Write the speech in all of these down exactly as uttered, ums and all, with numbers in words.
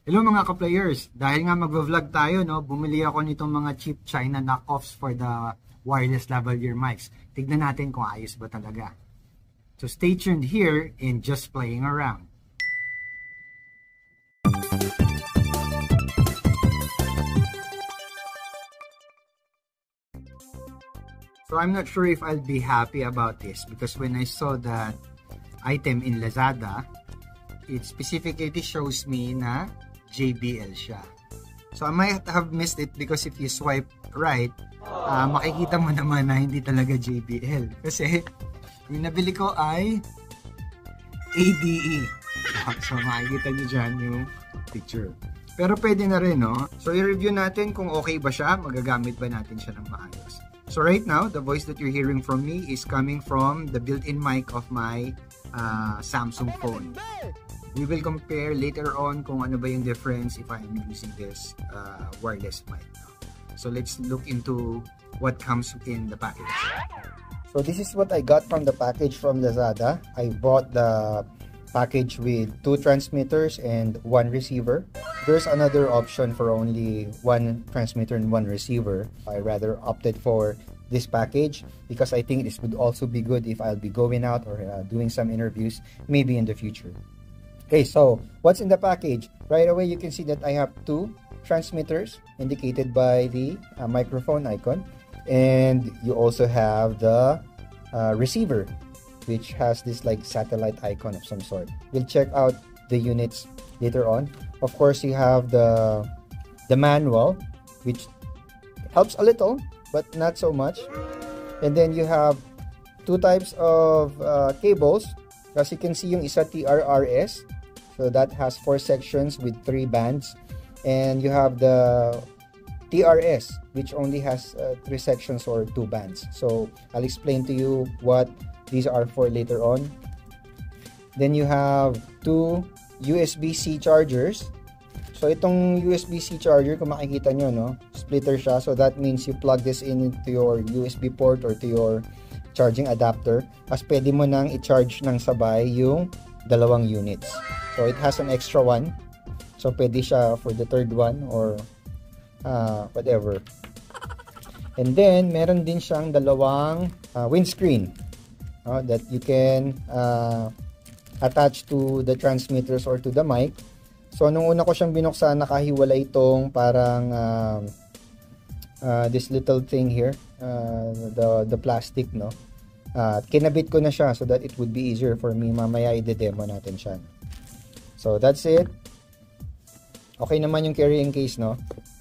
Hello mga ka-players, dahil nga magva-vlog tayo, no, bumili ako nitong mga cheap China knockoffs for the wireless lavalier mics. Tignan natin kung ayos ba talaga. So stay tuned here in Just Playing Around. So I'm not sure if I'll be happy about this because when I saw that item in Lazada, it specifically shows me na J B L siya. So I might have missed it because if you swipe right, uh, makikita mo naman na hindi talaga J B L. Kasi yung nabili ko ay A D E. So makikita nyo dyan yung picture. Pero pwede na rin, no? So i-review natin kung okay ba siya, magagamit ba natin siya ng maayos. So right now, the voice that you're hearing from me is coming from the built-in mic of my uh, Samsung phone. We will compare later on kung ano ba yung difference if I'm using this uh, wireless mic. So let's look into what comes in the package. So this is what I got from the package from Lazada. I bought the package with two transmitters and one receiver. There's another option for only one transmitter and one receiver. I rather opted for this package because I think this would also be good if I'll be going out or uh, doing some interviews maybe in the future. Okay, so what's in the package? Right away, you can see that I have two transmitters indicated by the uh, microphone icon. And you also have the uh, receiver, which has this like satellite icon of some sort. We'll check out the units later on. Of course, you have the, the manual, which helps a little, but not so much. And then you have two types of uh, cables. As you can see, yung isa T R R S. So that has four sections with three bands. And you have the T R S, which only has uh, three sections or two bands. So I'll explain to you what these are for later on. Then you have two U S B C chargers. So itong U S B C charger, kung makikita nyo, no, splitter siya. So that means you plug this in into your U S B port or to your charging adapter. As pwede mo nang i-charge ng sabay yung dalawang units. So it has an extra one. So pwede siya for the third one or uh, whatever. And then meron din siyang dalawang uh, windscreen uh, that you can uh, attach to the transmitters or to the mic. So nung una ko siyang binuksan, nakahiwalay itong parang uh, uh, this little thing here, uh, the the plastic, no. Uh, kinabit ko na siya so that it would be easier for me. Mamaya i-demo natin siya. So that's it. Okay naman yung carrying case, no?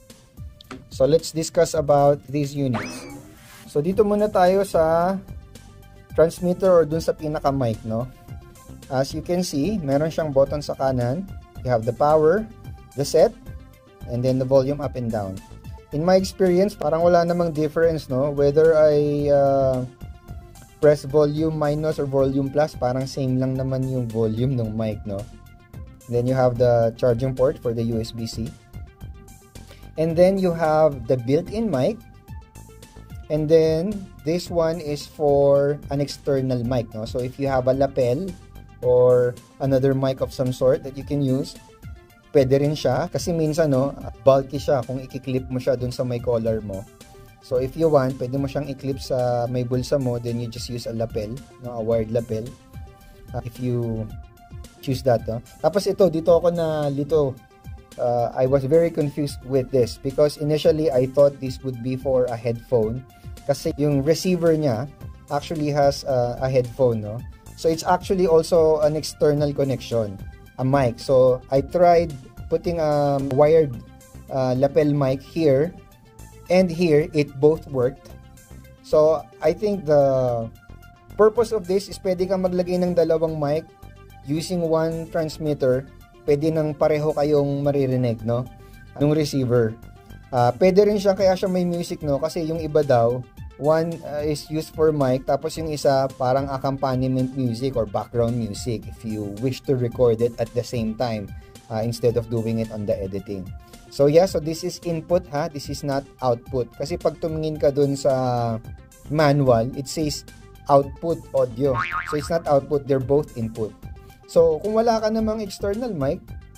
So let's discuss about these units. So dito muna tayo sa transmitter or dun sa pinaka-mic, no? As you can see, meron siyang button sa kanan. You have the power, the set, and then the volume up and down. In my experience, parang wala namang difference, no? Whether I uh, press volume minus or volume plus, parang same lang naman yung volume ng mic, no? Then you have the charging port for the U S B C. And then you have the built-in mic. And then this one is for an external mic, no? So if you have a lapel or another mic of some sort that you can use, pwede rin siya. Kasi minsan, no, bulky siya kung i-clip mo siya dun sa may collar mo. So if you want, pwede mo siyang i-clip sa may bulsa mo, then you just use a lapel, no, a wired lapel. Uh, if you choose that, no? Tapos ito, dito ako na lito. Uh, I was very confused with this because initially I thought this would be for a headphone kasi yung receiver niya actually has uh, a headphone, no? So it's actually also an external connection, a mic. So I tried putting a wired uh, lapel mic here and here, it both worked. So I think the purpose of this is pwede kang maglagay ng dalawang mic using one transmitter. Pwede nang pareho kayong maririnig, no, nung receiver. Uh, pwede rin siya kaya siya may music, no, kasi yung iba daw, one uh, is used for mic, tapos yung isa parang accompaniment music or background music if you wish to record it at the same time uh, instead of doing it on the editing. So yeah, so this is input, ha, this is not output. Kasi pag tumingin ka dun sa manual, it says output audio. So it's not output, they're both input. So kung wala ka namang external mic,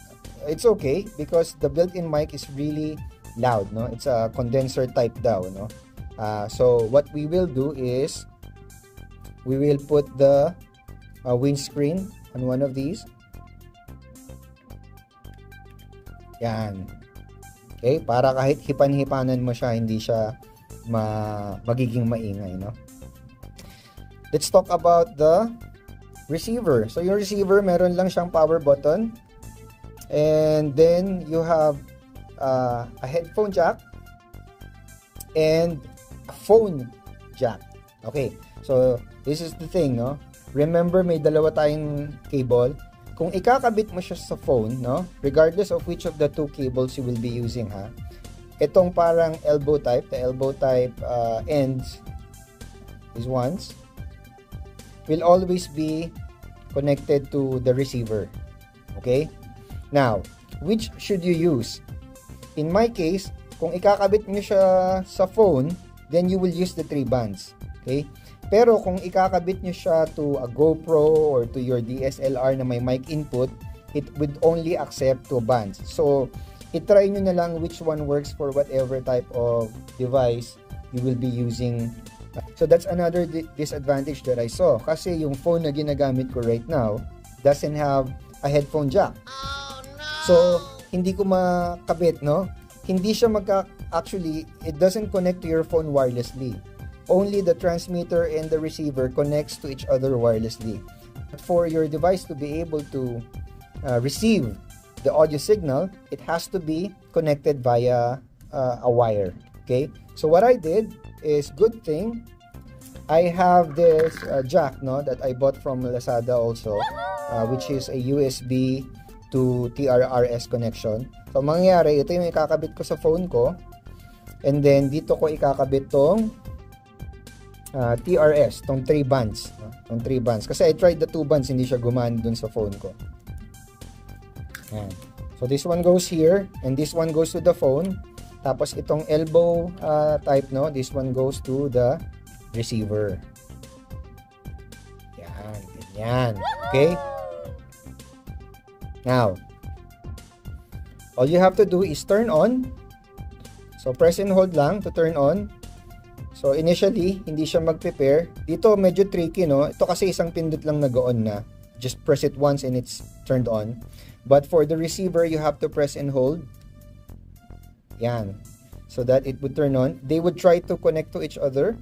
it's okay because the built-in mic is really loud, no? It's a condenser type daw, no? Uh, so what we will do is we will put the uh, windscreen on one of these. Yan. Okay, para kahit hipan-hipanan mo siya, hindi siya ma magiging maingay, no? Let's talk about the receiver. So yung receiver, meron lang siyang power button. And then you have uh, a headphone jack and a phone jack. Okay, so this is the thing, no? Remember, may dalawa tayong cable. Kung ikakabit mo siya sa phone, no? Regardless of which of the two cables you will be using, ha? Itong parang elbow type, the elbow type uh, ends, these ones, will always be connected to the receiver. Okay? Now, which should you use? In my case, kung ikakabit nyo siya sa phone, then you will use the three bands. Okay? Pero kung ikakabit nyo siya to a GoPro or to your D S L R na may mic input, it would only accept two bands. So, itry nyo na lang which one works for whatever type of device you will be using. So, that's another disadvantage that I saw. Kasi yung phone na ginagamit ko right now doesn't have a headphone jack. Oh, no! So, hindi ko makabit, no? Hindi siya magka... Actually, it doesn't connect to your phone wirelessly. Only the transmitter and the receiver connects to each other wirelessly. But for your device to be able to uh, receive the audio signal, it has to be connected via uh, a wire. Okay? So, what I did is, good thing I have this uh, jack, no, that I bought from Lazada also, uh, which is a U S B to T R R S connection. So mangyayari, ito yung ikakabit ko sa phone ko, and then dito ko ikakabit tong uh, T R S, tong three bands, no? Tong three bands. Kasi I tried the two bands, hindi siya gumana dun sa phone ko. Ayan. So this one goes here, and this one goes to the phone. Tapos itong elbow uh, type, no, this one goes to the receiver. Yan, ganyan. Okay? Now, all you have to do is turn on. So, press and hold lang to turn on. So, initially, hindi siya mag-prepare. Dito, medyo tricky, no? Ito kasi isang pindot lang nag-on na. Just press it once and it's turned on. But for the receiver, you have to press and hold. Yan. So that it would turn on. They would try to connect to each other.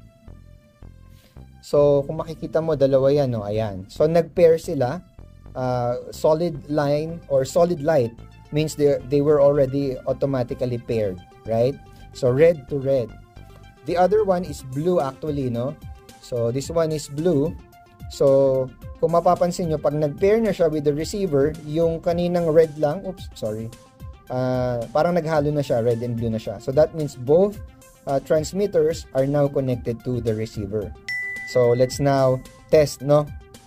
So, kung makikita mo, dalawa yan, no? Ayan. So, nag-pair sila. Uh, solid line or solid light means they, they were already automatically paired, right? So, red to red. The other one is blue actually, no? So, this one is blue. So, kung mapapansin nyo, pag nag-pair na siya with the receiver, yung kaninang red lang, oops, sorry, uh, parang naghalo na siya, red and blue na siya. So, that means both uh, transmitters are now connected to the receiver. So, let's now test, no?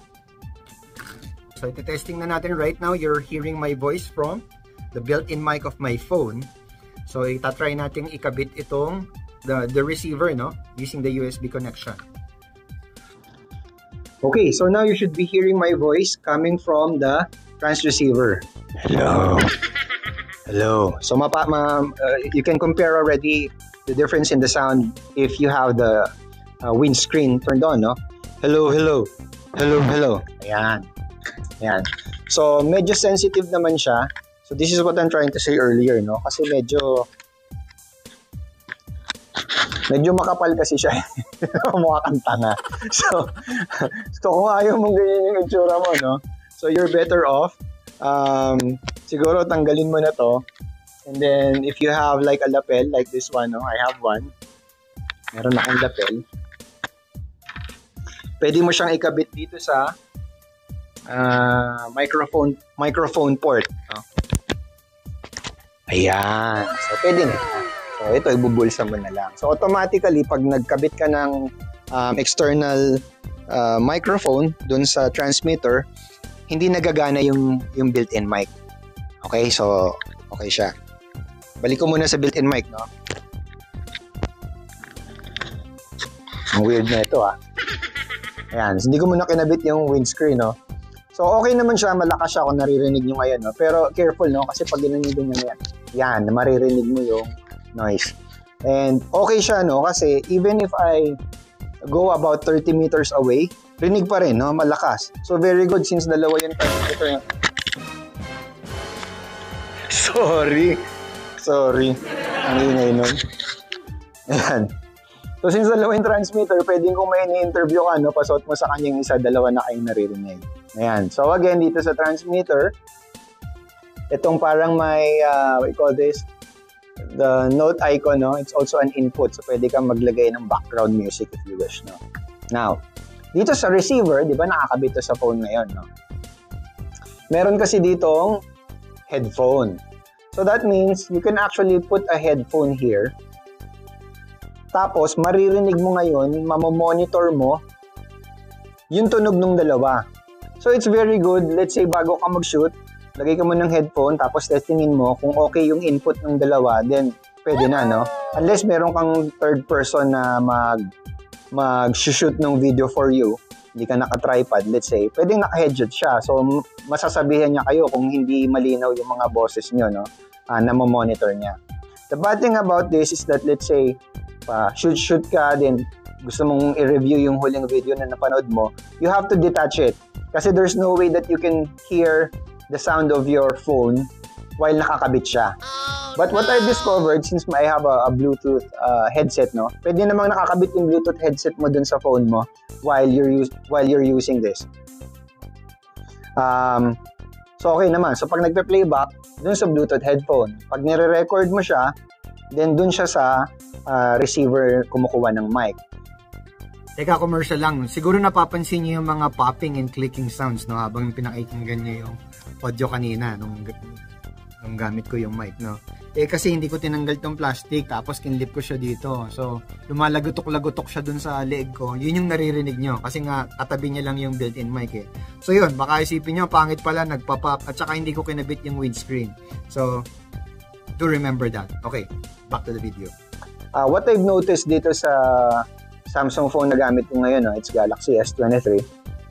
So, ito testing na natin right now. You're hearing my voice from the built-in mic of my phone. So, itatry natin ikabit itong the, the receiver, no? Using the U S B connection. Okay, so now you should be hearing my voice coming from the transceiver. Hello. Hello. So, mapa, ma, uh, you can compare already the difference in the sound if you have the uh, windscreen turned on, no? Hello, hello. Hello, hello. Ayan. Ayan. So, medyo sensitive naman siya. So, this is what I'm trying to say earlier, no? Kasi medyo medyo makapal kasi siya. Mukha kang tanga. So, so, kung ayaw mong ganyan yung itsura mo, no? So, you're better off. Um, siguro, tanggalin mo na to. And then, if you have like a lapel, like this one, no? I have one. Meron akong lapel. Pwede mo siyang ikabit dito sa uh, microphone microphone port. No? Ayan. So, pwede na. So, ito, ibubulsa mo na lang. So, automatically, pag nagkabit ka ng um, external uh, microphone dun sa transmitter, hindi nagagana yung, yung built-in mic. Okay? So, okay siya. Balik ko muna sa built-in mic, no? Ang weird na ito, ah. Ayan. Hindi ko muna kinabit yung windscreen, no? So, So, okay naman siya, malakas siya kung naririnig nyo ngayon, no? Pero careful, no? Kasi pag ginanyan din nyo yan, yan, maririnig mo yung noise. And okay siya, no? Kasi even if I go about thirty meters away, rinig pa rin, no? Malakas. So, very good since dalawa yung transmitter. Sorry. Sorry. Ang ingay nun. Ayan. So, since dalawa yung transmitter, pwedeng kung may ni-interview ka, no, pasot mo sa kanyang isa, dalawa na kayong naririnig. Ayan. So, again, dito sa transmitter, itong parang may, uh, we call this, the note icon, no, it's also an input. So, pwede kang maglagay ng background music if you wish, no. Now, dito sa receiver, di ba, nakakabit to sa phone ngayon, no? Meron kasi ditong headphone. So, that means you can actually put a headphone here. Tapos, maririnig mo ngayon, mamamonitor mo yung tunog ng dalawa. So, it's very good. Let's say, bago ka mag-shoot, lagay ka mo ng headphone, tapos testingin mo kung okay yung input ng dalawa, then pwede na, no? Unless meron kang third person na mag, mag-shoot ng video for you, hindi ka naka-tripod, let's say, pwedeng naka-headset siya. So, masasabihan niya kayo kung hindi malinaw yung mga boses nyo, no? Uh, na mamonitor niya. The bad thing about this is that, let's say, pa shoot shoot ka, then gusto mong i-review yung huling video na napanood mo, you have to detach it. Kasi there's no way that you can hear the sound of your phone while nakakabit siya. But what I discovered, since I have a, a Bluetooth uh, headset, no, pwede namang nakakabit yung Bluetooth headset mo dun sa phone mo while you're, use, while you're using this. Um, so, okay naman. So, pag nagpe-playback, dun sa Bluetooth headphone, pag nire-record mo siya, then dun siya sa uh, receiver kumukuha ng mic. Teka, commercial lang. Siguro napapansin niyo yung mga popping and clicking sounds, no, habang pinakikinggan niyo yung audio kanina nung, nung gamit ko yung mic, no. Eh kasi hindi ko tinanggal tong plastic, tapos kinlip ko siya dito. So, lumalagotok-lagotok siya dun sa leeg ko. Yun yung naririnig nyo kasi nga katabi niya lang yung built-in mic eh. So yun, baka isipin nyo, pangit pala, nagpa-pop at saka hindi ko kinabit yung windscreen. So, do remember that. Okay, back to the video. Uh, what I've noticed dito sa Samsung phone na gamit ko ngayon, no, it's Galaxy S twenty-three,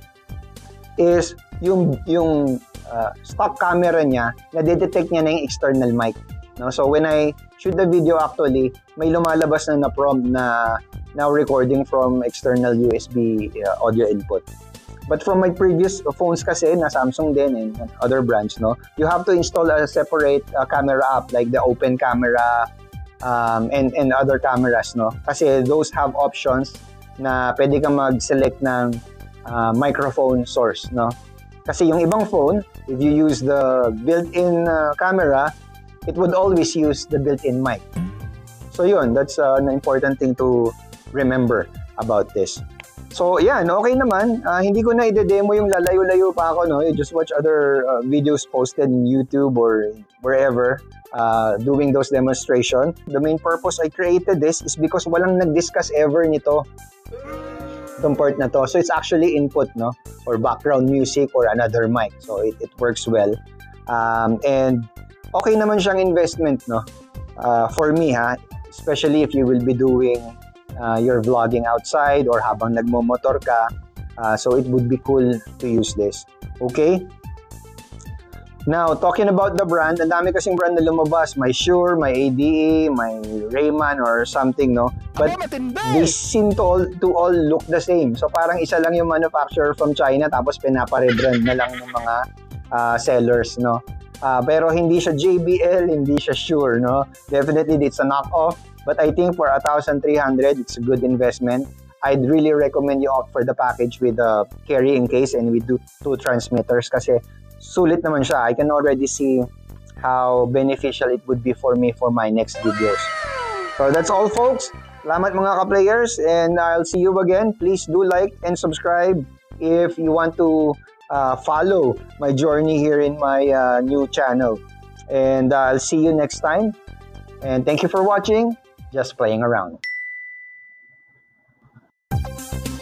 is yung, yung uh, stock camera niya, na-detect niya na yung external mic. No? So when I shoot the video, actually, may lumalabas na na-prompt na now recording from external U S B uh, audio input. But from my previous phones kasi, na Samsung din and, and other brands, no, you have to install a separate uh, camera app like the Open Camera, Um, and, and other cameras, no? Kasi those have options na pwede kang mag-select ng uh, microphone source, no? Kasi yung ibang phone, if you use the built-in uh, camera, it would always use the built-in mic. So yun, that's uh, an important thing to remember about this. So yan, okay naman. Uh, hindi ko na i-demo yung lalayo-layo pa ako, no? You just watch other uh, videos posted in YouTube or wherever uh, doing those demonstration. The main purpose I created this is because walang nag-discuss ever nito, itong part na to. So it's actually input, no? Or background music or another mic. So it, it works well. Um, and okay naman siyang investment, no? Uh, for me, ha? Especially if you will be doing Uh, you're vlogging outside or habang nagmo-motor ka, uh, so it would be cool to use this. Okay? Now, talking about the brand, ang dami kasing brand na lumabas. May Shure, may A D A, may Rayman or something, no? But they seem to all, to all look the same. So parang isa lang yung manufacturer from China, tapos pinapa-rebrand na lang ng mga uh, sellers, no? Uh, pero hindi siya J B L, hindi siya Shure, no? Definitely, it's a knockoff. But I think for one thousand three hundred, it's a good investment. I'd really recommend you opt for the package with a carrying case and with two, two transmitters kasi sulit naman siya. I can already see how beneficial it would be for me for my next videos. So that's all, folks. Salamat mga ka-players, and I'll see you again. Please do like and subscribe if you want to uh, follow my journey here in my uh, new channel. And uh, I'll see you next time. And thank you for watching. Just playing around.